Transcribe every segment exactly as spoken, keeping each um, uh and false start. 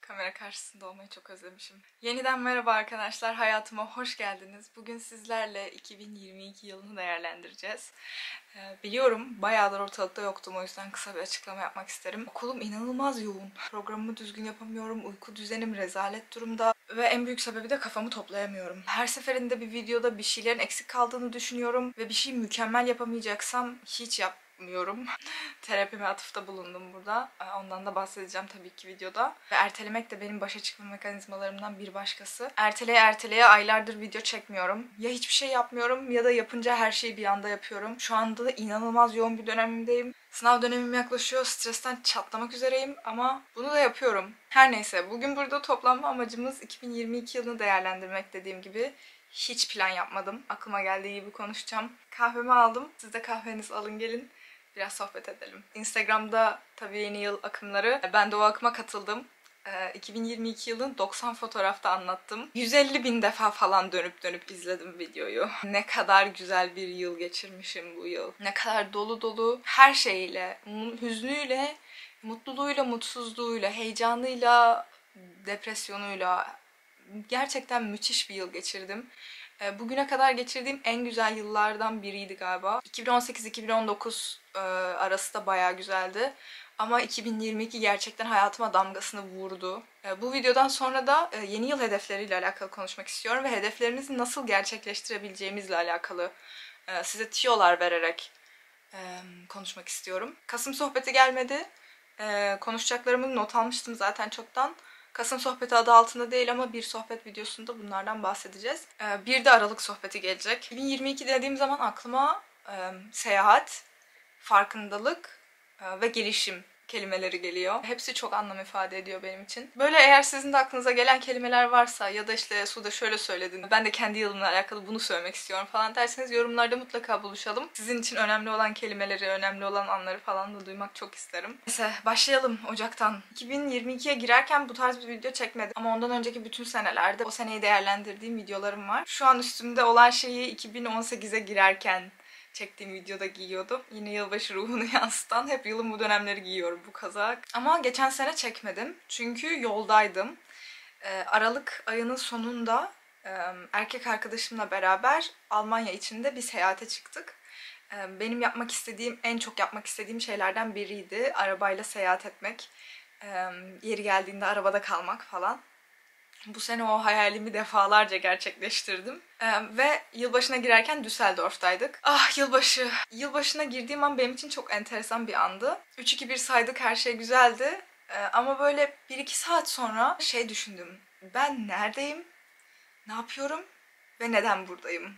Kamera karşısında olmayı çok özlemişim. Yeniden merhaba arkadaşlar, hayatıma hoş geldiniz. Bugün sizlerle iki bin yirmi iki yılını değerlendireceğiz. Ee, biliyorum bayağıdır ortalıkta yoktum, o yüzden kısa bir açıklama yapmak isterim. Okulum inanılmaz yoğun. Programımı düzgün yapamıyorum, uyku düzenim rezalet durumda. Ve en büyük sebebi de kafamı toplayamıyorum. Her seferinde bir videoda bir şeylerin eksik kaldığını düşünüyorum ve bir şeyi mükemmel yapamayacaksam hiç yap yapmıyorum. Terapime atıfta bulundum burada. Ondan da bahsedeceğim tabii ki videoda. Ve ertelemek de benim başa çıkma mekanizmalarımdan bir başkası. Erteleye erteleye aylardır video çekmiyorum. Ya hiçbir şey yapmıyorum ya da yapınca her şeyi bir anda yapıyorum. Şu anda da inanılmaz yoğun bir dönemimdeyim. Sınav dönemim yaklaşıyor. Stresten çatlamak üzereyim ama bunu da yapıyorum. Her neyse, bugün burada toplanma amacımız iki bin yirmi iki yılını değerlendirmek dediğim gibi. Hiç plan yapmadım. Aklıma geldiği gibi konuşacağım. Kahvemi aldım. Siz de kahvenizi alın gelin. Biraz sohbet edelim. Instagram'da tabii yeni yıl akımları. Ben de o akıma katıldım. iki bin yirmi iki yılın doksan fotoğrafta anlattım. yüz elli bin defa falan dönüp dönüp izledim videoyu. Ne kadar güzel bir yıl geçirmişim bu yıl. Ne kadar dolu dolu her şeyiyle, hüznüyle, mutluluğuyla, mutsuzluğuyla, heyecanıyla, depresyonuyla gerçekten müthiş bir yıl geçirdim. Bugüne kadar geçirdiğim en güzel yıllardan biriydi galiba. iki bin on sekiz iki bin on dokuz arası da bayağı güzeldi. Ama iki bin yirmi iki gerçekten hayatıma damgasını vurdu. Bu videodan sonra da yeni yıl hedefleriyle alakalı konuşmak istiyorum ve hedeflerinizi nasıl gerçekleştirebileceğimizle alakalı size tiyolar vererek konuşmak istiyorum. Kasım sohbeti gelmedi. Konuşacaklarımı not almıştım zaten çoktan. Kasım sohbeti adı altında değil ama bir sohbet videosunda bunlardan bahsedeceğiz. Bir de Aralık sohbeti gelecek. iki bin yirmi iki dediğim zaman aklıma e, seyahat, farkındalık e, ve gelişim kelimeleri geliyor. Hepsi çok anlam ifade ediyor benim için. Böyle eğer sizin de aklınıza gelen kelimeler varsa ya da işte Suda şöyle söyledin, ben de kendi yılımla alakalı bunu söylemek istiyorum falan derseniz yorumlarda mutlaka buluşalım. Sizin için önemli olan kelimeleri, önemli olan anları falan da duymak çok isterim. Neyse başlayalım Ocak'tan. iki bin yirmi ikiye girerken bu tarz bir video çekmedim ama ondan önceki bütün senelerde o seneyi değerlendirdiğim videolarım var. Şu an üstümde olan şeyi iki bin on sekize girerken çektiğim videoda giyiyordum. Yine yılbaşı ruhunu yansıtan, hep yılın bu dönemleri giyiyorum bu kazak. Ama geçen sene çekmedim. Çünkü yoldaydım. Ee, Aralık ayının sonunda e, erkek arkadaşımla beraber Almanya içinde bir seyahate çıktık. Ee, benim yapmak istediğim, en çok yapmak istediğim şeylerden biriydi. Arabayla seyahat etmek. Ee, yeri geldiğinde arabada kalmak falan. Bu sene o hayalimi defalarca gerçekleştirdim. Ee, ve yılbaşına girerken Düsseldorf'taydık. Ah yılbaşı. Yılbaşına girdiğim an benim için çok enteresan bir andı. üç iki bir saydık, her şey güzeldi. Ee, ama böyle bir iki saat sonra şey düşündüm. Ben neredeyim? Ne yapıyorum? Ve neden buradayım?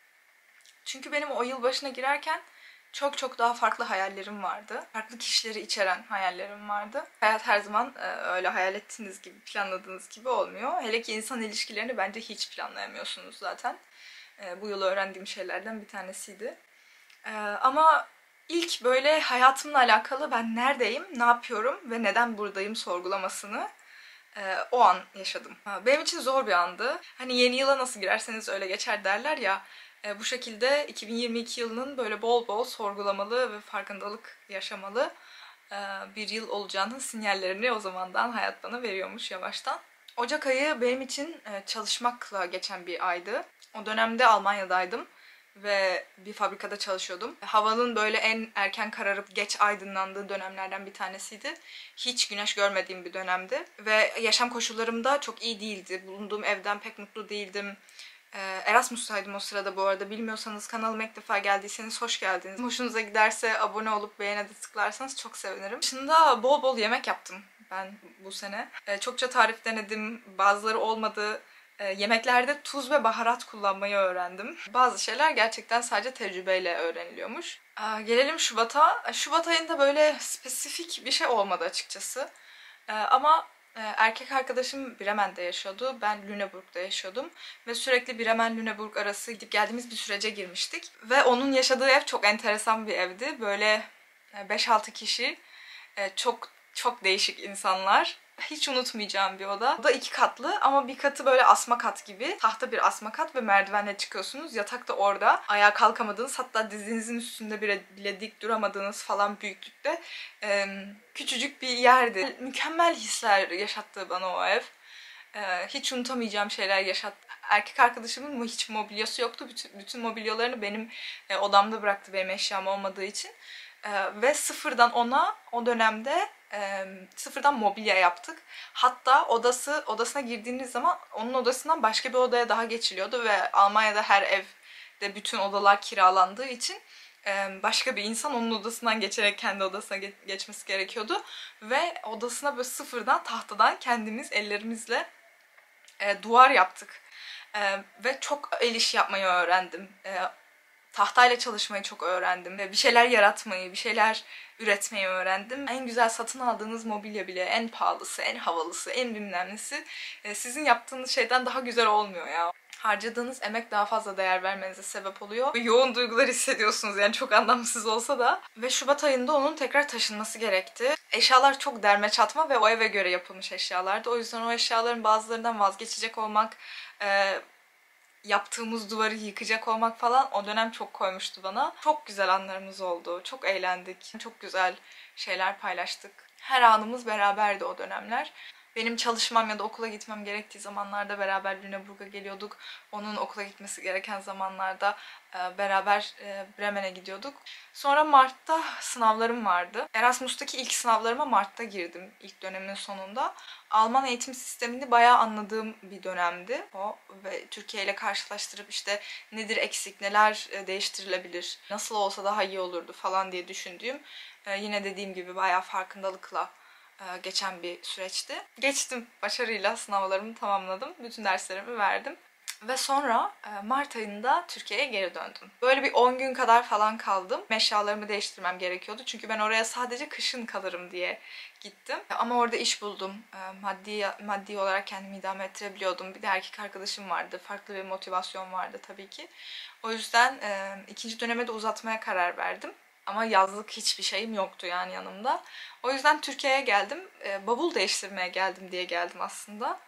Çünkü benim o yılbaşına girerken çok çok daha farklı hayallerim vardı. Farklı kişileri içeren hayallerim vardı. Hayat her zaman e, öyle hayal ettiğiniz gibi, planladığınız gibi olmuyor. Hele ki insan ilişkilerini bence hiç planlayamıyorsunuz zaten. E, bu yıl öğrendiğim şeylerden bir tanesiydi. E, ama ilk böyle hayatımla alakalı ben neredeyim, ne yapıyorum ve neden buradayım sorgulamasını e, o an yaşadım. Benim için zor bir andı. Hani yeni yıla nasıl girerseniz öyle geçer derler ya. E, bu şekilde iki bin yirmi iki yılının böyle bol bol sorgulamalı ve farkındalık yaşamalı e, bir yıl olacağının sinyallerini o zamandan hayat bana veriyormuş yavaştan. Ocak ayı benim için e, çalışmakla geçen bir aydı. O dönemde Almanya'daydım ve bir fabrikada çalışıyordum. Havanın böyle en erken kararıp geç aydınlandığı dönemlerden bir tanesiydi. Hiç güneş görmediğim bir dönemdi ve yaşam koşullarım da çok iyi değildi. Bulunduğum evden pek mutlu değildim. Erasmus'taydım o sırada bu arada. Bilmiyorsanız, kanalıma ilk defa geldiyseniz hoş geldiniz. Hoşunuza giderse abone olup beğene de tıklarsanız çok sevinirim. Dışında bol bol yemek yaptım ben bu sene. Çokça tarif denedim. Bazıları olmadı. Yemeklerde tuz ve baharat kullanmayı öğrendim. Bazı şeyler gerçekten sadece tecrübeyle öğreniliyormuş. Gelelim Şubat'a. Şubat ayında böyle spesifik bir şey olmadı açıkçası. Ama erkek arkadaşım Bremen'de yaşıyordu. Ben Lüneburg'da yaşıyordum. Ve sürekli Bremen-Lüneburg arası gidip geldiğimiz bir sürece girmiştik. Ve onun yaşadığı ev çok enteresan bir evdi. Böyle beş altı kişi, çok çok değişik insanlar. Hiç unutmayacağım bir oda. Oda iki katlı ama bir katı böyle asma kat gibi. Tahta bir asma kat ve merdivenle çıkıyorsunuz. Yatak da orada. Ayağa kalkamadığınız, hatta dizinizin üstünde bile, bile dik duramadığınız falan büyüklükte e, küçücük bir yerdi. Mükemmel hisler yaşattı bana o ev. E, hiç unutamayacağım şeyler yaşattı. Erkek arkadaşımın mu hiç mobilyası yoktu. Bütün, bütün mobilyalarını benim e, odamda bıraktı, benim eşyam olmadığı için. E, ve sıfırdan ona o dönemde e, sıfırdan mobilya yaptık. Hatta odası odasına girdiğiniz zaman onun odasından başka bir odaya daha geçiliyordu ve Almanya'da her evde bütün odalar kiralandığı için e, başka bir insan onun odasından geçerek kendi odasına ge geçmesi gerekiyordu. Ve odasına böyle sıfırdan tahtadan kendimiz ellerimizle e, duvar yaptık. E, ve çok el işi yapmayı öğrendim. E, tahtayla çalışmayı çok öğrendim. Ve bir şeyler yaratmayı, bir şeyler üretmeyi öğrendim. En güzel satın aldığınız mobilya bile, en pahalısı, en havalısı, en bilmem nesi e, sizin yaptığınız şeyden daha güzel olmuyor ya. Harcadığınız emek daha fazla değer vermenize sebep oluyor. Ve yoğun duygular hissediyorsunuz yani, çok anlamsız olsa da. Ve Şubat ayında onun tekrar taşınması gerekti. Eşyalar çok derme çatma ve o eve göre yapılmış eşyalardı. O yüzden o eşyaların bazılarından vazgeçecek olmak, e, yaptığımız duvarı yıkacak olmak falan o dönem çok koymuştu bana. Çok güzel anlarımız oldu. Çok eğlendik. Çok güzel şeyler paylaştık. Her anımız beraberdi o dönemler. Benim çalışmam ya da okula gitmem gerektiği zamanlarda beraber Lüneburg'a geliyorduk. Onun okula gitmesi gereken zamanlarda beraber Bremen'e gidiyorduk. Sonra Mart'ta sınavlarım vardı. Erasmus'taki ilk sınavlarıma Mart'ta girdim, ilk dönemin sonunda. Alman eğitim sistemini bayağı anladığım bir dönemdi o ve Türkiye ile karşılaştırıp işte nedir eksik, neler değiştirilebilir, nasıl olsa daha iyi olurdu falan diye düşündüğüm, yine dediğim gibi bayağı farkındalıkla geçen bir süreçti. Geçtim başarıyla, sınavlarımı tamamladım, bütün derslerimi verdim. Ve sonra Mart ayında Türkiye'ye geri döndüm. Böyle bir on gün kadar falan kaldım. Eşyalarımı değiştirmem gerekiyordu. Çünkü ben oraya sadece kışın kalırım diye gittim. Ama orada iş buldum. Maddi maddi olarak kendimi idame ettirebiliyordum. Bir de erkek arkadaşım vardı. Farklı bir motivasyon vardı tabii ki. O yüzden ikinci döneme de uzatmaya karar verdim. Ama yazlık hiçbir şeyim yoktu yani yanımda. O yüzden Türkiye'ye geldim. Bavul değiştirmeye geldim diye geldim aslında.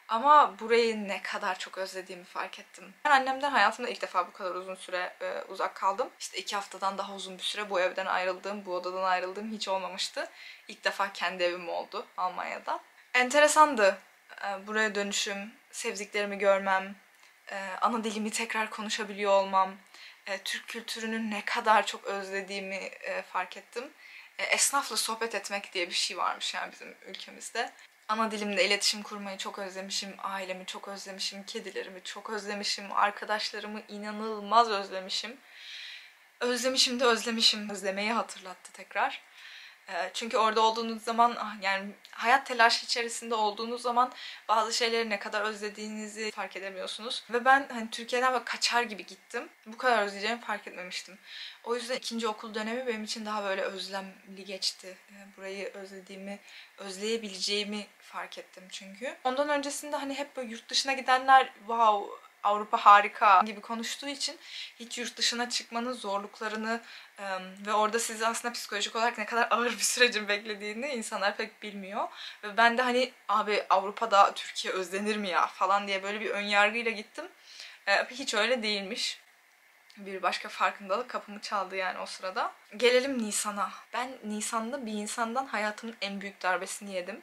Ama burayı ne kadar çok özlediğimi fark ettim. Ben annemden hayatımda ilk defa bu kadar uzun süre e, uzak kaldım. İşte iki haftadan daha uzun bir süre bu evden ayrıldığım, bu odadan ayrıldığım hiç olmamıştı. İlk defa kendi evim oldu Almanya'da. Enteresandı e, buraya dönüşüm, sevdiklerimi görmem, e, ana dilimi tekrar konuşabiliyor olmam, e, Türk kültürünün ne kadar çok özlediğimi e, fark ettim. E, esnafla sohbet etmek diye bir şey varmış yani bizim ülkemizde. Ana dilimde iletişim kurmayı çok özlemişim, ailemi çok özlemişim, kedilerimi çok özlemişim, arkadaşlarımı inanılmaz özlemişim. Özlemişim de özlemişim. Özlemeyi hatırlattı tekrar. Çünkü orada olduğunuz zaman, yani hayat telaşı içerisinde olduğunuz zaman bazı şeyleri ne kadar özlediğinizi fark edemiyorsunuz. Ve ben hani Türkiye'den böyle kaçar gibi gittim. Bu kadar özleyeceğimi fark etmemiştim. O yüzden ikinci okul dönemi benim için daha böyle özlemli geçti. Burayı özlediğimi, özleyebileceğimi fark ettim çünkü. Ondan öncesinde hani hep böyle yurt dışına gidenler wow, Avrupa harika gibi konuştuğu için hiç yurt dışına çıkmanın zorluklarını ve orada sizi aslında psikolojik olarak ne kadar ağır bir sürecin beklediğini insanlar pek bilmiyor. Ve ben de hani abi Avrupa'da Türkiye özlenir mi ya falan diye böyle bir önyargıyla gittim. Hiç öyle değilmiş. Bir başka farkındalık kapımı çaldı yani o sırada. Gelelim Nisan'a. Ben Nisan'da bir insandan hayatımın en büyük darbesini yedim.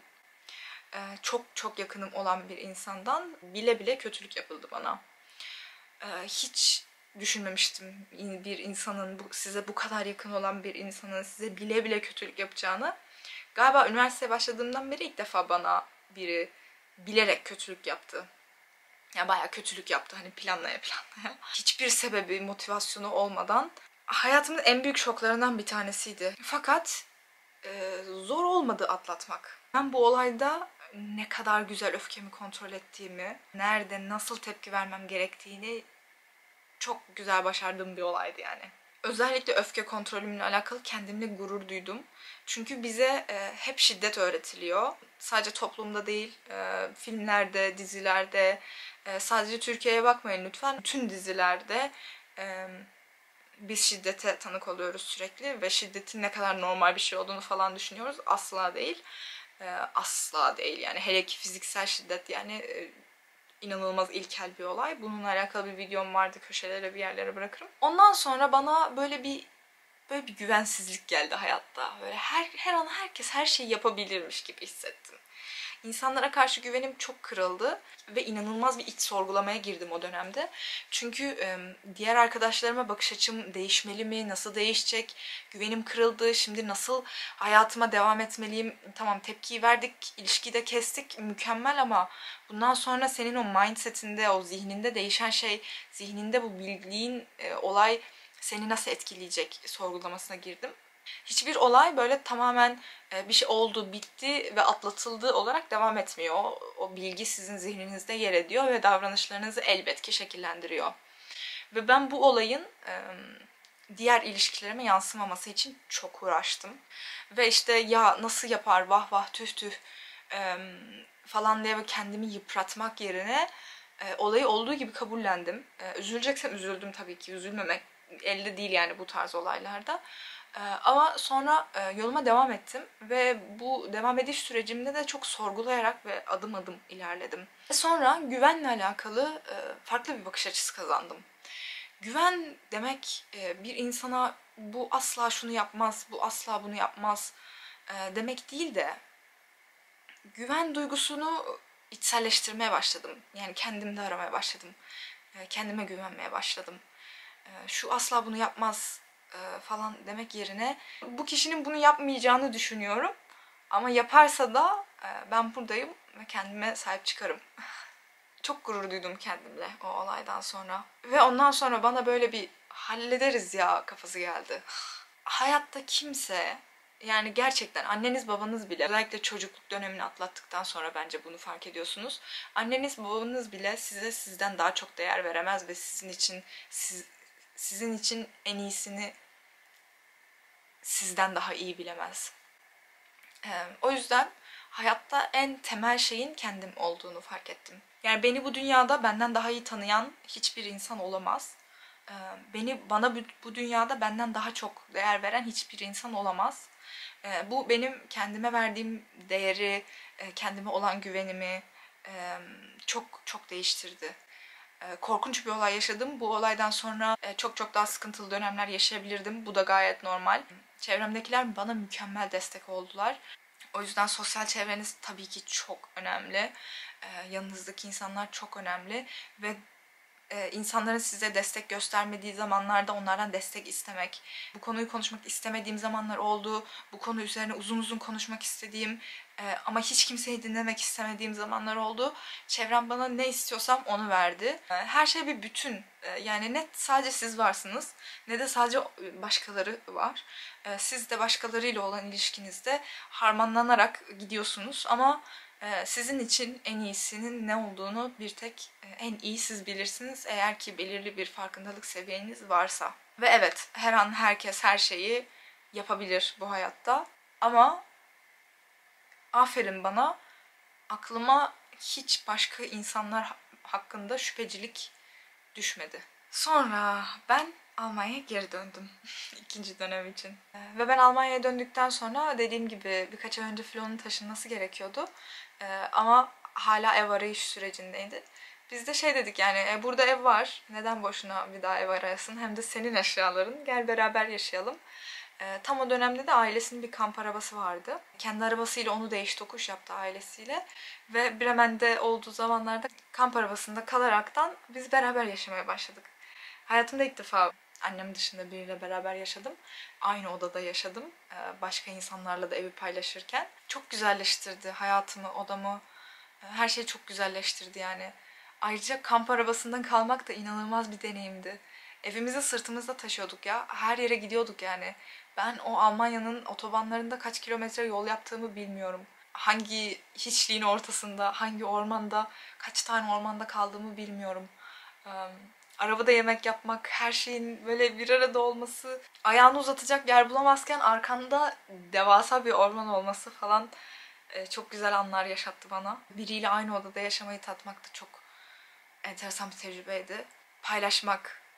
Çok çok yakınım olan bir insandan bile bile kötülük yapıldı bana. Hiç düşünmemiştim bir insanın, size bu kadar yakın olan bir insanın size bile bile kötülük yapacağını. Galiba üniversiteye başladığımdan beri ilk defa bana biri bilerek kötülük yaptı. Yani bayağı kötülük yaptı, hani planlaya planlaya. Hiçbir sebebi, motivasyonu olmadan. Hayatımın en büyük şoklarından bir tanesiydi. Fakat e, zor olmadı atlatmak. Ben bu olayda ne kadar güzel öfkemi kontrol ettiğimi, nerede nasıl tepki vermem gerektiğini çok güzel başardığım bir olaydı yani. Özellikle öfke kontrolümle alakalı kendimle gurur duydum. Çünkü bize e, hep şiddet öğretiliyor. Sadece toplumda değil, e, filmlerde, dizilerde, e, sadece Türkiye'ye bakmayın lütfen. Bütün dizilerde e, biz şiddete tanık oluyoruz sürekli ve şiddetin ne kadar normal bir şey olduğunu falan düşünüyoruz. Asla değil. E, asla değil yani, hele ki fiziksel şiddet yani e, inanılmaz ilkel bir olay. Bununla alakalı bir videom vardı, köşelere bir yerlere bırakırım. Ondan sonra bana böyle bir böyle bir güvensizlik geldi hayatta. Böyle her her an herkes her şeyi yapabilirmiş gibi hissettim. İnsanlara karşı güvenim çok kırıldı ve inanılmaz bir iç sorgulamaya girdim o dönemde. Çünkü diğer arkadaşlarıma bakış açım değişmeli mi, nasıl değişecek, güvenim kırıldı, şimdi nasıl hayatıma devam etmeliyim, tamam tepkiyi verdik, ilişkiyi de kestik, mükemmel ama bundan sonra senin o mindsetinde, o zihninde değişen şey, zihninde bu bildiğin olay seni nasıl etkileyecek sorgulamasına girdim. Hiçbir olay böyle tamamen bir şey oldu, bitti ve atlatıldı olarak devam etmiyor. O, o bilgi sizin zihninizde yer ediyor ve davranışlarınızı elbet ki şekillendiriyor. Ve ben bu olayın diğer ilişkilerime yansımaması için çok uğraştım. Ve işte ya nasıl yapar, vah vah tüh tüh falan diye kendimi yıpratmak yerine olayı olduğu gibi kabullendim. Üzüleceksem üzüldüm tabii ki, üzülmemek elde değil yani bu tarz olaylarda. Ama sonra yoluma devam ettim ve bu devam ediş sürecimde de çok sorgulayarak ve adım adım ilerledim. Sonra güvenle alakalı farklı bir bakış açısı kazandım. Güven demek bir insana bu asla şunu yapmaz, bu asla bunu yapmaz demek değil de güven duygusunu içselleştirmeye başladım. Yani kendimde aramaya başladım. Kendime güvenmeye başladım. Şu asla bunu yapmaz falan demek yerine bu kişinin bunu yapmayacağını düşünüyorum. Ama yaparsa da ben buradayım ve kendime sahip çıkarım. Çok gurur duydum kendimle o olaydan sonra. Ve ondan sonra bana böyle bir hallederiz ya kafası geldi. Hayatta kimse, yani gerçekten anneniz babanız bile, özellikle çocukluk dönemini atlattıktan sonra bence bunu fark ediyorsunuz. Anneniz babanız bile size sizden daha çok değer veremez ve sizin için siz, sizin için en iyisini sizden daha iyi bilemez. Ee, o yüzden hayatta en temel şeyin kendim olduğunu fark ettim. Yani beni bu dünyada benden daha iyi tanıyan hiçbir insan olamaz. Ee, beni bana bu, bu dünyada benden daha çok değer veren hiçbir insan olamaz. Ee, bu benim kendime verdiğim değeri, e, kendime olan güvenimi e, çok çok değiştirdi. E, korkunç bir olay yaşadım. Bu olaydan sonra e, çok çok daha sıkıntılı dönemler yaşayabilirdim. Bu da gayet normal. Çevremdekiler bana mükemmel destek oldular. O yüzden sosyal çevreniz tabii ki çok önemli. E, yanınızdaki insanlar çok önemli ve e, insanların size destek göstermediği zamanlarda onlardan destek istemek. Bu konuyu konuşmak istemediğim zamanlar oldu. Bu konu üzerine uzun uzun konuşmak istediğim e, ama hiç kimseyi dinlemek istemediğim zamanlar oldu. Çevrem bana ne istiyorsam onu verdi. E, her şey bir bütün. E, yani ne sadece siz varsınız ne de sadece başkaları var. E, siz de başkalarıyla olan ilişkinizde harmanlanarak gidiyorsunuz ama sizin için en iyisinin ne olduğunu bir tek en iyi siz bilirsiniz eğer ki belirli bir farkındalık seviyeniz varsa. Ve evet, her an herkes her şeyi yapabilir bu hayatta ama aferin bana, aklıma hiç başka insanlar hakkında şüphecilik düşmedi. Sonra ben Almanya'ya geri döndüm ikinci dönem için. Ve ben Almanya'ya döndükten sonra dediğim gibi birkaç ay önce Flo'nun taşınması gerekiyordu. Ee, ama hala ev arayış sürecindeydi. Biz de şey dedik yani e, burada ev var. Neden boşuna bir daha ev arayasın? Hem de senin eşyaların. Gel beraber yaşayalım. Ee, tam o dönemde de ailesinin bir kamp arabası vardı. Kendi arabasıyla onu değiş tokuş yaptı ailesiyle. Ve Bremen'de olduğu zamanlarda kamp arabasında kalaraktan biz beraber yaşamaya başladık. Hayatımda ilk defa annem dışında biriyle beraber yaşadım. Aynı odada yaşadım. Başka insanlarla da evi paylaşırken. Çok güzelleştirdi hayatımı, odamı. Her şeyi çok güzelleştirdi yani. Ayrıca kamp arabasından kalmak da inanılmaz bir deneyimdi. Evimizi sırtımızda taşıyorduk ya. Her yere gidiyorduk yani. Ben o Almanya'nın otobanlarında kaç kilometre yol yaptığımı bilmiyorum. Hangi hiçliğin ortasında, hangi ormanda, kaç tane ormanda kaldığımı bilmiyorum. Arabada yemek yapmak, her şeyin böyle bir arada olması, ayağını uzatacak yer bulamazken arkanda devasa bir orman olması falan çok güzel anlar yaşattı bana. Biriyle aynı odada yaşamayı tatmak da çok enteresan bir tecrübeydi. Paylaşmak,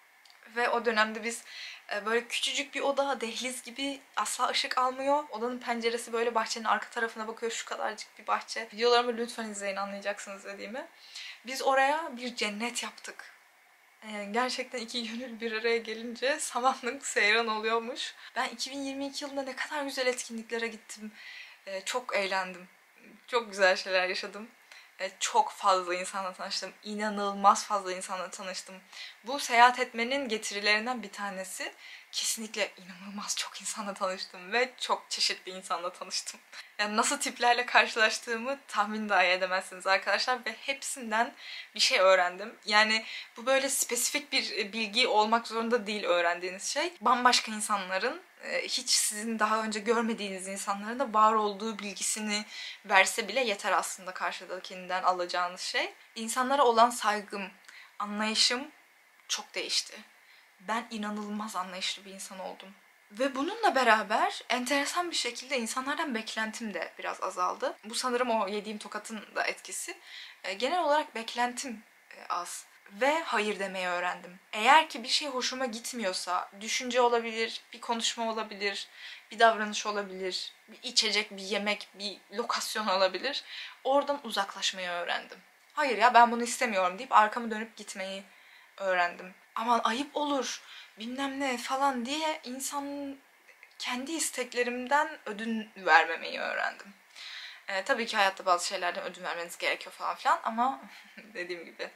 Ve o dönemde biz e, böyle küçücük bir oda, dehliz gibi, asla ışık almıyor. Odanın penceresi böyle bahçenin arka tarafına bakıyor, şu kadarcık bir bahçe. Videolarımı lütfen izleyin, anlayacaksınız dediğimi. Biz oraya bir cennet yaptık. E, gerçekten iki gönül bir araya gelince samanlık seyran oluyormuş. Ben iki bin yirmi iki yılında ne kadar güzel etkinliklere gittim. E, çok eğlendim. Çok güzel şeyler yaşadım. E, çok fazla insanla tanıştım. İnanılmaz fazla insanla tanıştım. Bu seyahat etmenin getirilerinden bir tanesi. Kesinlikle inanılmaz çok insanla tanıştım ve çok çeşitli insanla tanıştım. Yani nasıl tiplerle karşılaştığımı tahmin dahi edemezsiniz arkadaşlar ve hepsinden bir şey öğrendim. Yani bu böyle spesifik bir bilgi olmak zorunda değil öğrendiğiniz şey. Bambaşka insanların, hiç sizin daha önce görmediğiniz insanların da var olduğu bilgisini verse bile yeter aslında karşıdakinden alacağınız şey. İnsanlara olan saygım, anlayışım çok değişti. Ben inanılmaz anlayışlı bir insan oldum. Ve bununla beraber enteresan bir şekilde insanlardan beklentim de biraz azaldı. Bu sanırım o yediğim tokatın da etkisi. Genel olarak beklentim az. Ve hayır demeyi öğrendim. Eğer ki bir şey hoşuma gitmiyorsa, düşünce olabilir, bir konuşma olabilir, bir davranış olabilir, bir içecek, bir yemek, bir lokasyon olabilir. Oradan uzaklaşmayı öğrendim. Hayır ya, ben bunu istemiyorum deyip arkamı dönüp gitmeyi öğrendim. Aman ayıp olur, bilmem ne falan diye insanın kendi isteklerimden ödün vermemeyi öğrendim. Ee, tabii ki hayatta bazı şeylerden ödün vermeniz gerekiyor falan filan ama dediğim gibi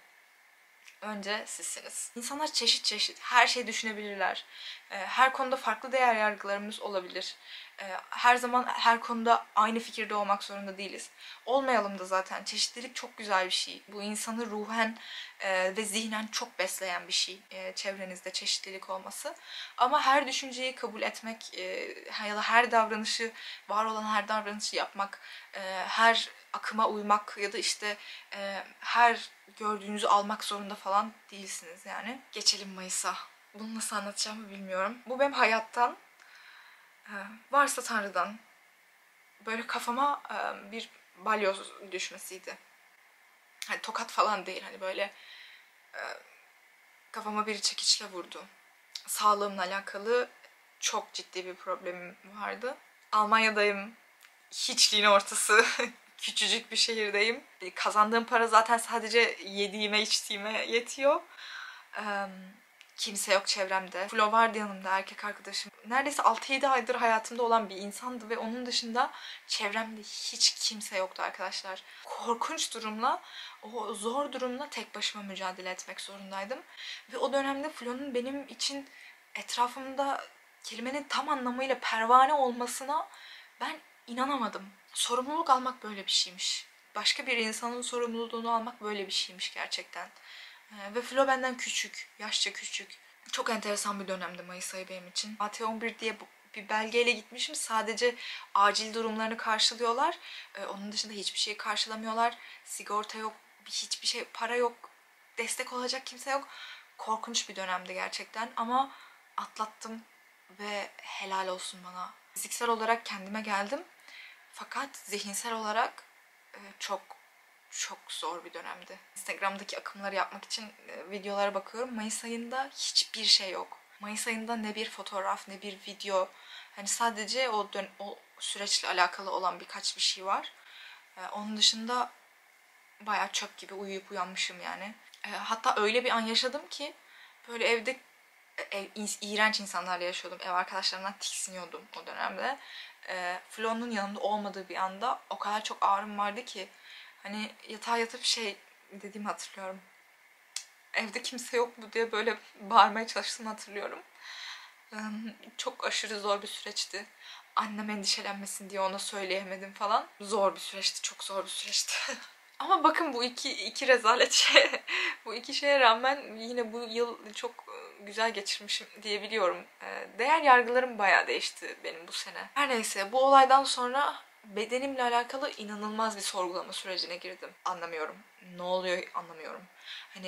önce sizsiniz. İnsanlar çeşit çeşit, her şeyi düşünebilirler. Her konuda farklı değer yargılarımız olabilir. Her zaman her konuda aynı fikirde olmak zorunda değiliz. Olmayalım da zaten. Çeşitlilik çok güzel bir şey. Bu insanı ruhen ve zihnen çok besleyen bir şey. Çevrenizde çeşitlilik olması. Ama her düşünceyi kabul etmek ya da her davranışı, var olan her davranışı yapmak, her akıma uymak ya da işte her gördüğünüzü almak zorunda falan değilsiniz yani. Geçelim Mayıs'a. Bunu nasıl anlatacağımı bilmiyorum. Bu benim hayattan, varsa Tanrı'dan böyle kafama bir balyoz düşmesiydi. Hani tokat falan değil, hani böyle kafama bir çekiçle vurdu. Sağlığımla alakalı çok ciddi bir problemim vardı. Almanya'dayım. Hiçliğin ortası. Küçücük bir şehirdeyim. Kazandığım para zaten sadece yediğime içtiğime yetiyor. Ee, kimse yok çevremde. Flo vardı yanımda, erkek arkadaşım. Neredeyse altı yedi aydır hayatımda olan bir insandı ve onun dışında çevremde hiç kimse yoktu arkadaşlar. Korkunç durumla, o zor durumla tek başıma mücadele etmek zorundaydım. Ve o dönemde Flo'nun benim için etrafımda kelimenin tam anlamıyla pervane olmasına ben inanamadım. Sorumluluk almak böyle bir şeymiş. Başka bir insanın sorumluluğunu almak böyle bir şeymiş gerçekten. Ee, ve Flo benden küçük, yaşça küçük. Çok enteresan bir dönemdi Mayıs ayı benim için. A T on bir diye bir belgeyle gitmişim. Sadece acil durumlarını karşılıyorlar. Ee, onun dışında hiçbir şeyi karşılamıyorlar. Sigorta yok, hiçbir şey, para yok, destek olacak kimse yok. Korkunç bir dönemdi gerçekten ama atlattım ve helal olsun bana. Fiziksel olarak kendime geldim. Fakat zihinsel olarak e, çok çok zor bir dönemdi. Instagram'daki akımları yapmak için e, videolara bakıyorum. Mayıs ayında hiçbir şey yok. Mayıs ayında ne bir fotoğraf ne bir video. Hani sadece o, dön o süreçle alakalı olan birkaç bir şey var. E, onun dışında bayağı çöp gibi uyuyup uyanmışım yani. E, hatta öyle bir an yaşadım ki böyle evde ev, iğrenç insanlarla yaşıyordum. Ev arkadaşlarımdan tiksiniyordum o dönemde. E, Flo'nun yanımda olmadığı bir anda o kadar çok ağrım vardı ki hani yatağa yatıp şey dediğimi hatırlıyorum. Evde kimse yok mu diye böyle bağırmaya çalıştığımı hatırlıyorum. E, çok aşırı zor bir süreçti. Annem endişelenmesin diye ona söyleyemedim falan. Zor bir süreçti, çok zor bir süreçti. Ama bakın bu iki, iki rezalet şey, bu iki şeye rağmen yine bu yıl çok güzel geçirmişim diyebiliyorum. Değer yargılarım bayağı değişti benim bu sene. Her neyse, bu olaydan sonra bedenimle alakalı inanılmaz bir sorgulama sürecine girdim. Anlamıyorum. Ne oluyor anlamıyorum. Hani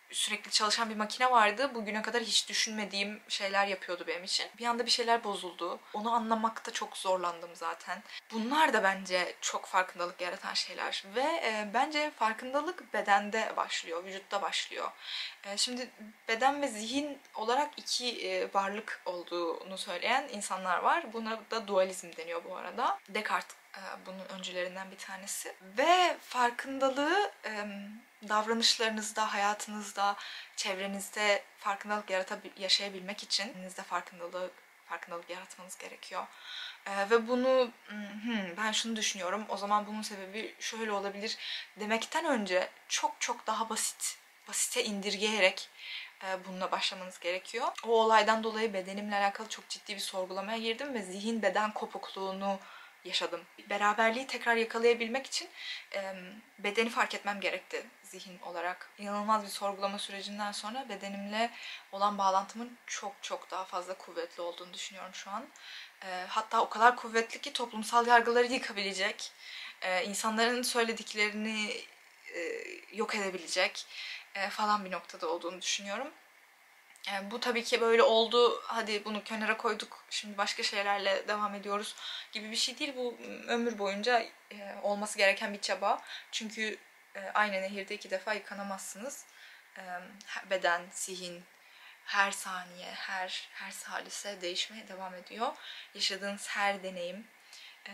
sürekli çalışan bir makine vardı. Bugüne kadar hiç düşünmediğim şeyler yapıyordu benim için. Bir anda bir şeyler bozuldu. Onu anlamakta çok zorlandım zaten. Bunlar da bence çok farkındalık yaratan şeyler. Ve e, bence farkındalık bedende başlıyor, vücutta başlıyor. E, şimdi beden ve zihin olarak iki e, varlık olduğunu söyleyen insanlar var. Buna da dualizm deniyor bu arada. Descartes e, bunun öncülerinden bir tanesi. Ve farkındalığı e, davranışlarınızda, hayatınızda, çevrenizde farkındalık yaratabil yaşayabilmek için elinizde farkındalık farkındalık yaratmanız gerekiyor. Ee, ve bunu hmm, ben şunu düşünüyorum. O zaman bunun sebebi şöyle olabilir demekten önce çok çok daha basit, basite indirgeyerek e, bununla başlamanız gerekiyor. O olaydan dolayı bedenimle alakalı çok ciddi bir sorgulamaya girdim ve zihin beden kopukluğunu yaşadım. Beraberliği tekrar yakalayabilmek için e, bedeni fark etmem gerekti zihin olarak. İnanılmaz bir sorgulama sürecinden sonra bedenimle olan bağlantımın çok çok daha fazla kuvvetli olduğunu düşünüyorum şu an. E, hatta o kadar kuvvetli ki toplumsal yargıları yıkabilecek, e, insanların söylediklerini e, yok edebilecek e, falan bir noktada olduğunu düşünüyorum. Yani bu tabii ki böyle oldu, hadi bunu kenara koyduk, şimdi başka şeylerle devam ediyoruz gibi bir şey değil. Bu ömür boyunca e, olması gereken bir çaba. Çünkü e, aynı nehirde iki defa yıkanamazsınız. E, beden, zihin her saniye, her her salise değişmeye devam ediyor. Yaşadığınız her deneyim, e,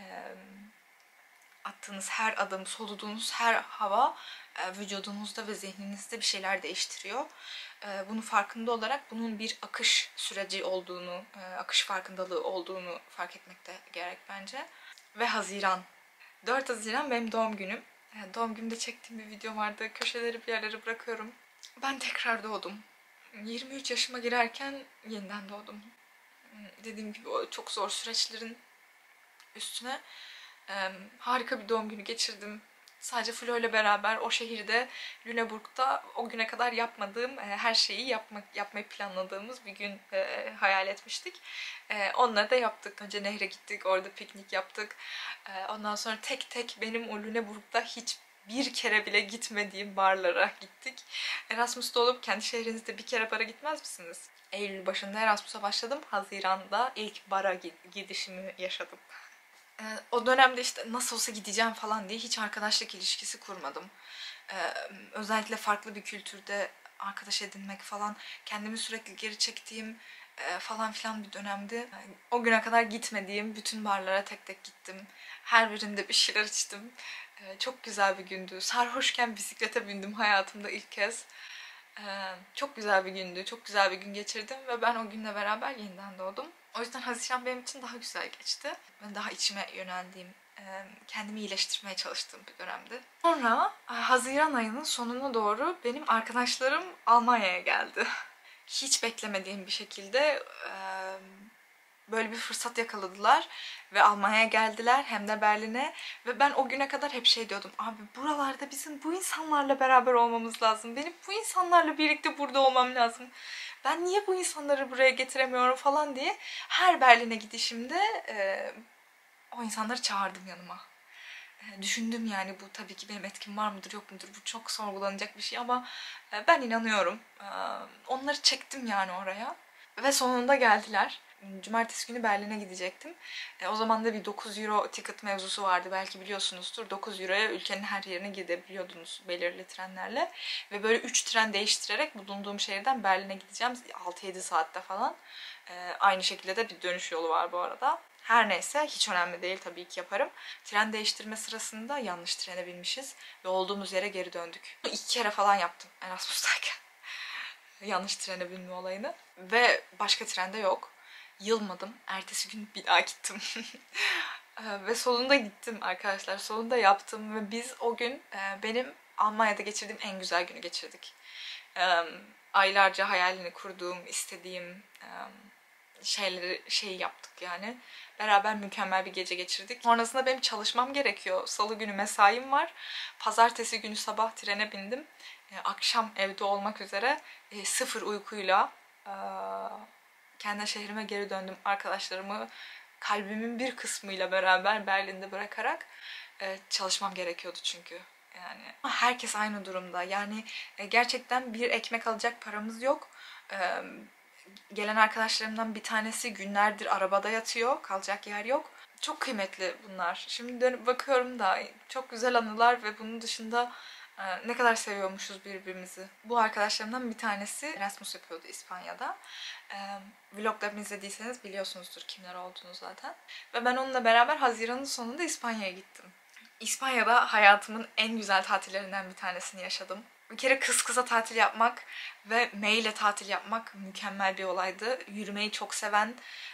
attığınız her adım, soluduğunuz her hava e, vücudunuzda ve zihninizde bir şeyler değiştiriyor. E, bunu farkında olarak bunun bir akış süreci olduğunu, e, akış farkındalığı olduğunu fark etmek de gerek bence. Ve Haziran. dört Haziran benim doğum günüm. E, doğum günümde çektiğim bir video vardı. Köşeleri bir yerlere bırakıyorum. Ben tekrar doğdum. yirmi üç yaşıma girerken yeniden doğdum. Dediğim gibi o çok zor süreçlerin üstüne Ee, harika bir doğum günü geçirdim. Sadece Flo ile beraber o şehirde, Lüneburg'da o güne kadar yapmadığım e, her şeyi yapmak, yapmayı planladığımız bir gün e, hayal etmiştik. E, onları da yaptık. Önce nehre gittik, orada piknik yaptık. E, ondan sonra tek tek benim o Lüneburg'da hiç bir kere bile gitmediğim barlara gittik. Erasmus'ta olup kendi şehrinizde bir kere bara gitmez misiniz? Eylül başında Erasmus'a başladım. Haziran'da ilk bara gidişimi yaşadım. Ee, o dönemde işte nasıl olsa gideceğim falan diye hiç arkadaşlık ilişkisi kurmadım. Ee, özellikle farklı bir kültürde arkadaş edinmek falan kendimi sürekli geri çektiğim e, falan filan bir dönemdi. Yani o güne kadar gitmediğim bütün barlara tek tek gittim. Her birinde bir şeyler içtim. Ee, çok güzel bir gündü. Sarhoşken bisiklete bindim hayatımda ilk kez. Ee, çok güzel bir gündü. Çok güzel bir gün geçirdim ve ben o günle beraber yeniden doğdum. O yüzden Haziran benim için daha güzel geçti. Ben daha içime yöneldiğim, e, kendimi iyileştirmeye çalıştığım bir dönemdi. Sonra e, Haziran ayının sonuna doğru benim arkadaşlarım Almanya'ya geldi. Hiç beklemediğim bir şekilde e, böyle bir fırsat yakaladılar ve Almanya'ya geldiler, hem de Berlin'e. Ve ben o güne kadar hep şey diyordum, abi buralarda bizim bu insanlarla beraber olmamız lazım. Benim bu insanlarla birlikte burada olmam lazım. Ben niye bu insanları buraya getiremiyorum falan diye her Berlin'e gidişimde e, o insanları çağırdım yanıma. E, düşündüm yani, bu tabii ki benim etkim var mıdır yok mudur, bu çok sorgulanacak bir şey ama e, ben inanıyorum. E, onları çektim yani oraya ve sonunda geldiler. Cumartesi günü Berlin'e gidecektim. E, o zaman da bir dokuz euro ticket mevzusu vardı. Belki biliyorsunuzdur. dokuz euroya ülkenin her yerine gidebiliyordunuz belirli trenlerle. Ve böyle üç tren değiştirerek bulunduğum şehirden Berlin'e gideceğim. altı yedi saatte falan. E, aynı şekilde de bir dönüş yolu var bu arada. Her neyse, hiç önemli değil, tabii ki yaparım. Tren değiştirme sırasında yanlış trene binmişiz. Ve olduğumuz yere geri döndük. İki kere falan yaptım Erasmus'tayken. Yanlış trene binme olayını. Ve başka trende yok. Yılmadım. Ertesi gün bir daha gittim. Ve sonunda gittim arkadaşlar. Sonunda yaptım ve biz o gün benim Almanya'da geçirdiğim en güzel günü geçirdik. Aylarca hayalini kurduğum, istediğim şeyleri şeyi yaptık yani. Beraber mükemmel bir gece geçirdik. Sonrasında benim çalışmam gerekiyor. Salı günü mesaim var. Pazartesi günü sabah trene bindim. Akşam evde olmak üzere sıfır uykuyla kendi şehrime geri döndüm. Arkadaşlarımı kalbimin bir kısmıyla beraber Berlin'de bırakarak çalışmam gerekiyordu çünkü. Yani herkes aynı durumda. Yani gerçekten bir ekmek alacak paramız yok. Gelen arkadaşlarımdan bir tanesi günlerdir arabada yatıyor. Kalacak yer yok. Çok kıymetli bunlar. Şimdi dönüp bakıyorum da çok güzel anılar ve bunun dışında ne kadar seviyormuşuz birbirimizi. Bu arkadaşlarımdan bir tanesi Erasmus yapıyordu İspanya'da. Vloglarımı izlediyseniz biliyorsunuzdur kimler olduğunu zaten. Ve ben onunla beraber Haziran'ın sonunda İspanya'ya gittim. İspanya'da hayatımın en güzel tatillerinden bir tanesini yaşadım. Bir kere kız kıza tatil yapmak ve May ile tatil yapmak mükemmel bir olaydı. Yürümeyi çok seven,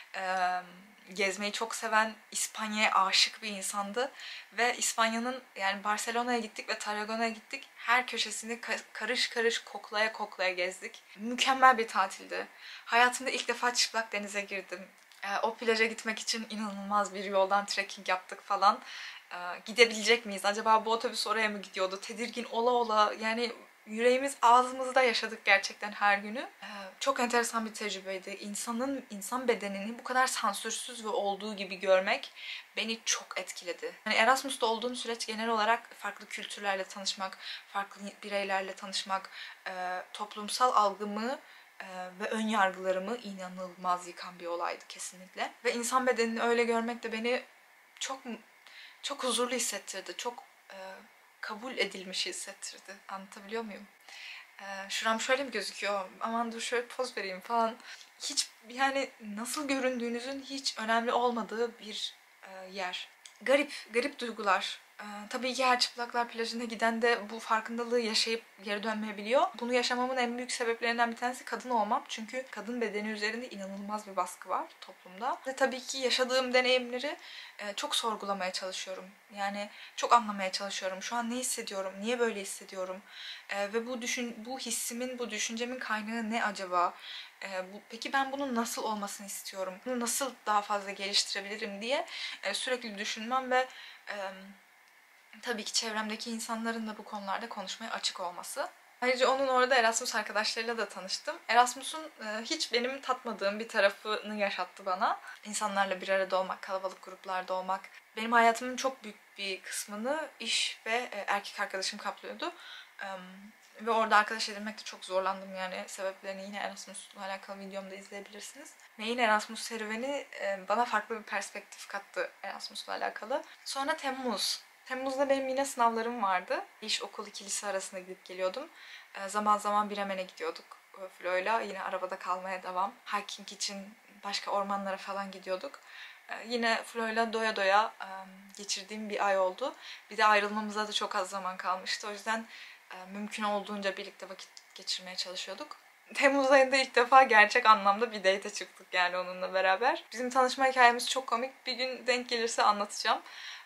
gezmeyi çok seven, İspanya'ya aşık bir insandı. Ve İspanya'nın, yani Barcelona'ya gittik ve Tarragona'ya gittik. Her köşesini karış karış koklaya koklaya gezdik. Mükemmel bir tatildi. Hayatımda ilk defa çıplak denize girdim. O plaja gitmek için inanılmaz bir yoldan trekking yaptık falan. Gidebilecek miyiz? Acaba bu otobüs oraya mı gidiyordu? Tedirgin ola ola, yani yüreğimiz ağzımızda yaşadık gerçekten her günü. Çok enteresan bir tecrübeydi. İnsanın, insan bedenini bu kadar sansürsüz ve olduğu gibi görmek beni çok etkiledi. Yani Erasmus'ta olduğum süreç genel olarak farklı kültürlerle tanışmak, farklı bireylerle tanışmak, toplumsal algımı ve ön yargılarımı inanılmaz yıkan bir olaydı kesinlikle. Ve insan bedenini öyle görmek de beni çok çok huzurlu hissettirdi. Çok e, kabul edilmiş hissettirdi. Anlatabiliyor muyum? E, şuram şöyle mi gözüküyor? Aman dur şöyle poz vereyim falan. Hiç, yani nasıl göründüğünüzün hiç önemli olmadığı bir e, yer. Garip, garip duygular. Ee, tabii ki her çıplaklar plajına giden de bu farkındalığı yaşayıp geri dönmeyebiliyor. Bunu yaşamamın en büyük sebeplerinden bir tanesi kadın olmam. Çünkü kadın bedeni üzerinde inanılmaz bir baskı var toplumda. Ve tabii ki yaşadığım deneyimleri e, çok sorgulamaya çalışıyorum. Yani çok anlamaya çalışıyorum. Şu an ne hissediyorum? Niye böyle hissediyorum? E, ve bu düşün, bu hissimin, bu düşüncemin kaynağı ne acaba? E, bu, peki ben bunun nasıl olmasını istiyorum? Bunu nasıl daha fazla geliştirebilirim diye e, sürekli düşünmem ve e, tabii ki çevremdeki insanların da bu konularda konuşmaya açık olması. Ayrıca onun orada Erasmus arkadaşlarıyla da tanıştım. Erasmus'un e, hiç benim tatmadığım bir tarafını yaşattı bana. İnsanlarla bir arada olmak, kalabalık gruplarda olmak. Benim hayatımın çok büyük bir kısmını iş ve e, erkek arkadaşım kaplıyordu. E, ve orada arkadaş edinmekte çok zorlandım yani. Sebeplerini yine Erasmus'la alakalı videomda izleyebilirsiniz. Ve yine Erasmus serüveni e, bana farklı bir perspektif kattı Erasmus'la alakalı. Sonra Temmuz. Temmuz'da benim yine sınavlarım vardı. İş, okul, kilise arasında gidip geliyordum. E, zaman zaman Bremen'e gidiyorduk Flo'yla. Yine arabada kalmaya devam. Hiking için başka ormanlara falan gidiyorduk. E, yine Flo'yla doya doya e, geçirdiğim bir ay oldu. Bir de ayrılmamıza da çok az zaman kalmıştı. O yüzden e, mümkün olduğunca birlikte vakit geçirmeye çalışıyorduk. Temmuz ayında ilk defa gerçek anlamda bir date çıktık yani onunla beraber. Bizim tanışma hikayemiz çok komik. Bir gün denk gelirse anlatacağım.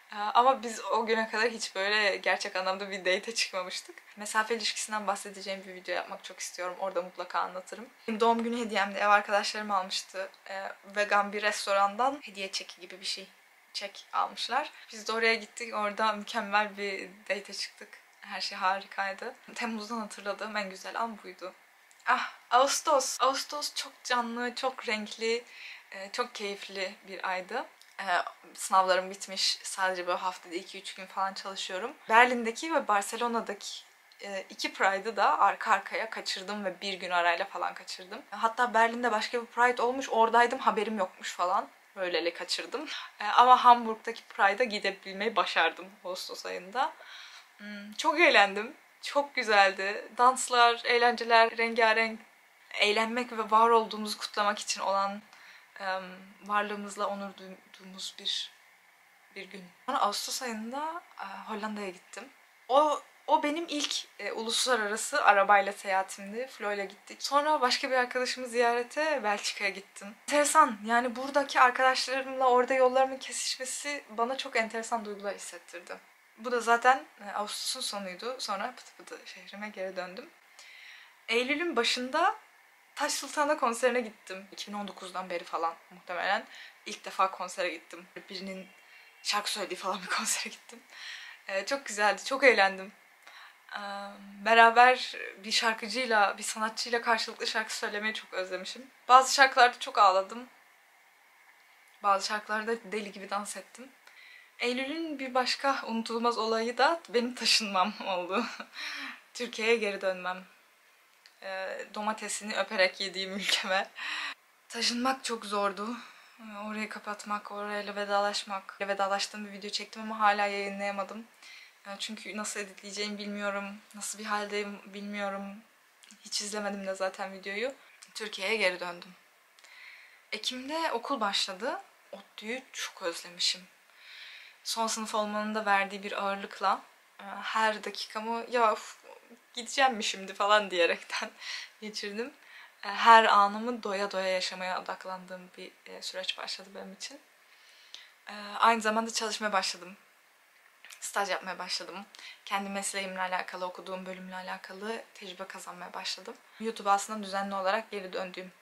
Ama biz o güne kadar hiç böyle gerçek anlamda bir date çıkmamıştık. Mesafe ilişkisinden bahsedeceğim bir video yapmak çok istiyorum. Orada mutlaka anlatırım. Benim doğum günü hediyemde ev arkadaşlarım almıştı. Ee, vegan bir restorandan hediye çeki gibi bir şey. Çek almışlar. Biz de oraya gittik. Orada mükemmel bir date çıktık. Her şey harikaydı. Temmuz'dan hatırladığım en güzel an buydu. Ah, Ağustos. Ağustos çok canlı, çok renkli, çok keyifli bir aydı. Ee, sınavlarım bitmiş. Sadece böyle haftada iki üç gün falan çalışıyorum. Berlin'deki ve Barcelona'daki e, iki Pride'ı da arka arkaya kaçırdım ve bir gün arayla falan kaçırdım. Hatta Berlin'de başka bir Pride olmuş. Oradaydım, haberim yokmuş falan. Böylele kaçırdım. Ee, ama Hamburg'daki Pride'a gidebilmeyi başardım Ağustos ayında. Hmm, çok eğlendim. Çok güzeldi. Danslar, eğlenceler, rengarenk. Eğlenmek ve var olduğumuzu kutlamak için olan varlığımızla onur duyduğumuz bir bir gün. Sonra Ağustos ayında Hollanda'ya gittim. O o benim ilk e, uluslararası arabayla seyahatimdi. Flo ile gittik. Sonra başka bir arkadaşımı ziyarete Belçika'ya gittim. Enteresan. Yani buradaki arkadaşlarımla orada yollarımın kesişmesi bana çok enteresan duygular hissettirdi. Bu da zaten e, Ağustos'un sonuydu. Sonra pıtı pıtı şehrime geri döndüm. Eylül'ün başında Taş Sultan'a konserine gittim. iki bin on dokuzdan beri falan muhtemelen. İlk defa konsere gittim. Birinin şarkı söylediği falan bir konsere gittim. Ee, çok güzeldi, çok eğlendim. Ee, beraber bir şarkıcıyla, bir sanatçıyla karşılıklı şarkı söylemeyi çok özlemişim. Bazı şarkılarda çok ağladım. Bazı şarkılarda deli gibi dans ettim. Eylül'ün bir başka unutulmaz olayı da benim taşınmam oldu. Türkiye'ye geri dönmem. E, domatesini öperek yediğim ülkeme. Taşınmak çok zordu. Orayı kapatmak, orayla vedalaşmak. Vedalaştığım bir video çektim ama hala yayınlayamadım. Çünkü nasıl editleyeceğimi bilmiyorum. Nasıl bir haldeyim bilmiyorum. Hiç izlemedim de zaten videoyu. Türkiye'ye geri döndüm. Ekim'de okul başladı. ODTÜ'yü çok özlemişim. Son sınıf olmanın da verdiği bir ağırlıkla her dakikamı ya uf, gideceğim mi şimdi falan diyerekten geçirdim. Her anımı doya doya yaşamaya odaklandığım bir süreç başladı benim için. Aynı zamanda çalışmaya başladım. Staj yapmaya başladım. Kendi mesleğimle alakalı, okuduğum bölümle alakalı tecrübe kazanmaya başladım. YouTube'a aslında düzenli olarak geri döndüğüm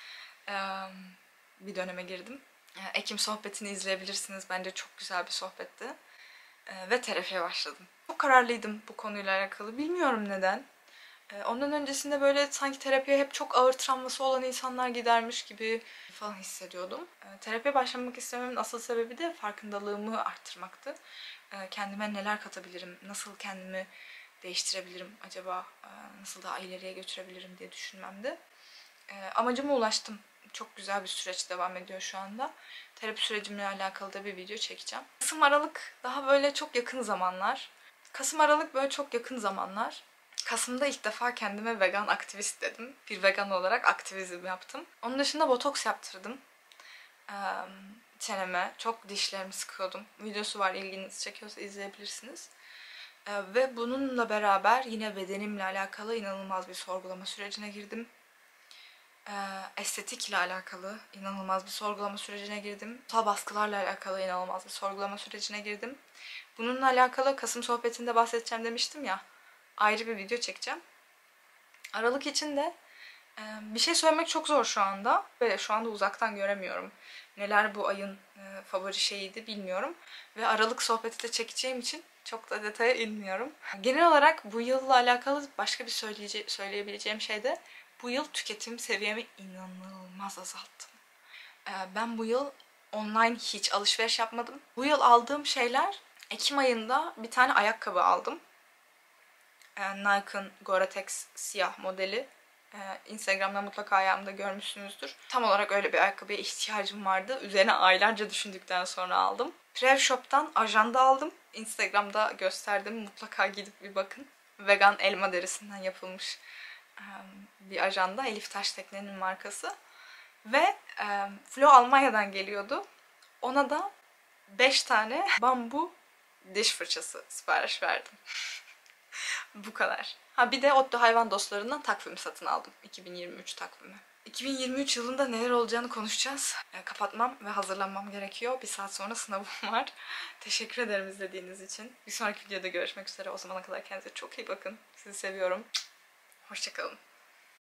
bir döneme girdim. Ekim sohbetini izleyebilirsiniz. Bence çok güzel bir sohbetti. Ve terapiye başladım. Çok kararlıydım bu konuyla alakalı. Bilmiyorum neden. Ondan öncesinde böyle sanki terapiye hep çok ağır travması olan insanlar gidermiş gibi falan hissediyordum. Terapiye başlamak istememin asıl sebebi de farkındalığımı arttırmaktı. Kendime neler katabilirim, nasıl kendimi değiştirebilirim acaba, nasıl daha ileriye götürebilirim diye düşünmemdi. Amacıma ulaştım. Çok güzel bir süreç devam ediyor şu anda. Terapi sürecimle alakalı da bir video çekeceğim. Kasım Aralık daha böyle çok yakın zamanlar. Kasım Aralık böyle çok yakın zamanlar. Kasım'da ilk defa kendime vegan aktivist dedim. Bir vegan olarak aktivizm yaptım. Onun dışında botoks yaptırdım. Ee, çeneme. Çok dişlerimi sıkıyordum. Videosu var, ilginizi çekiyorsa izleyebilirsiniz. Ee, ve bununla beraber yine bedenimle alakalı inanılmaz bir sorgulama sürecine girdim. Ee, estetikle alakalı inanılmaz bir sorgulama sürecine girdim. Total baskılarla alakalı inanılmaz bir sorgulama sürecine girdim. Bununla alakalı Kasım sohbetinde bahsedeceğim demiştim ya. Ayrı bir video çekeceğim. Aralık için de e, bir şey söylemek çok zor şu anda. Ve şu anda uzaktan göremiyorum. Neler bu ayın e, favori şeyiydi bilmiyorum. Ve Aralık sohbeti de çekeceğim için çok da detaya inmiyorum. Genel olarak bu yılla alakalı başka bir söyleyece- söyleyebileceğim şey de bu yıl tüketim seviyemi inanılmaz azalttım. E, ben bu yıl online hiç alışveriş yapmadım. Bu yıl aldığım şeyler Ekim ayında bir tane ayakkabı aldım. Nike'ın Gore-Tex siyah modeli. Instagram'da mutlaka ayağımda görmüşsünüzdür. Tam olarak öyle bir ayakkabıya ihtiyacım vardı. Üzerine aylarca düşündükten sonra aldım. Prev Shop'tan ajanda aldım. Instagram'da gösterdim. Mutlaka gidip bir bakın. Vegan elma derisinden yapılmış bir ajanda. Elif Taştekne'nin markası. Ve Flo Almanya'dan geliyordu. Ona da beş tane bambu diş fırçası sipariş verdim. Bu kadar. Ha bir de Otto Hayvan Dostları'ndan takvim satın aldım. iki bin yirmi üç takvimi. iki bin yirmi üç yılında neler olacağını konuşacağız. E, kapatmam ve hazırlanmam gerekiyor. Bir saat sonra sınavım var. Teşekkür ederim izlediğiniz için. Bir sonraki videoda görüşmek üzere. O zamana kadar kendinize çok iyi bakın. Sizi seviyorum. Hoşça kalın.